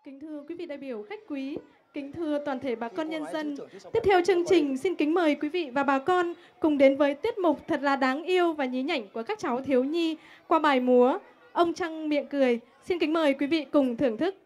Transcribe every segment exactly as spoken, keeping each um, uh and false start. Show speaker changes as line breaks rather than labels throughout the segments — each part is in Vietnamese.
Kính thưa quý vị đại biểu, khách quý, kính thưa toàn thể bà con nhân dân. Tiếp theo chương trình, xin kính mời quý vị và bà con cùng đến với tiết mục thật là đáng yêu và nhí nhảnh của các cháu thiếu nhi qua bài múa Ông Trăng Miệng Cười. Xin kính mời quý vị cùng thưởng thức.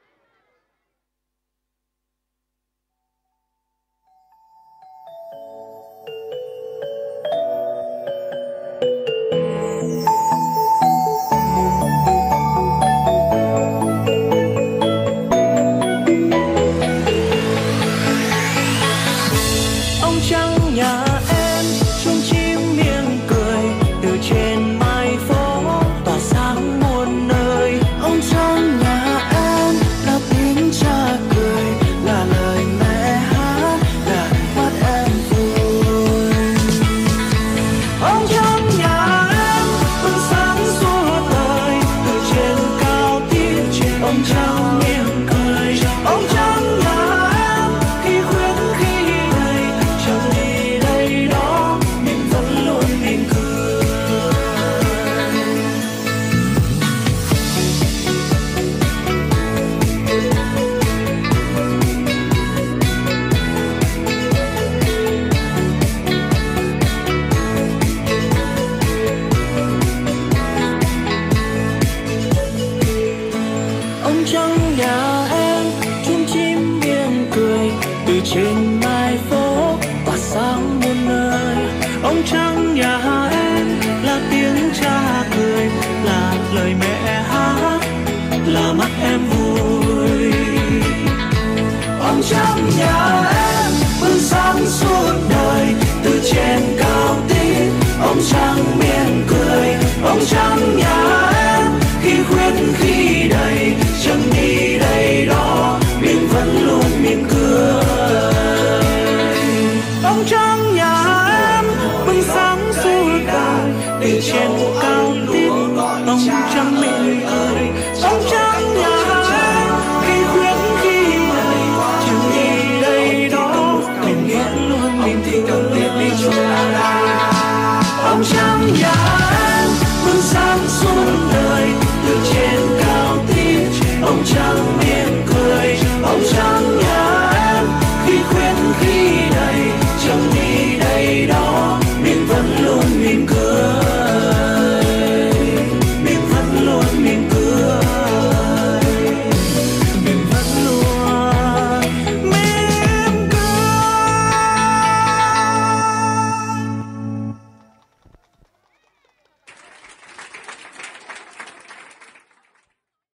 Trên mai phố tỏa sáng muôn nơi, ông Trăng nhà em là tiếng cha cười, là lời mẹ hát, là mắt em vui. Ông Trăng nhà em bừng sáng suốt đời, từ trên cao tít. Ông Trăng miệng cười, ông Trăng nhà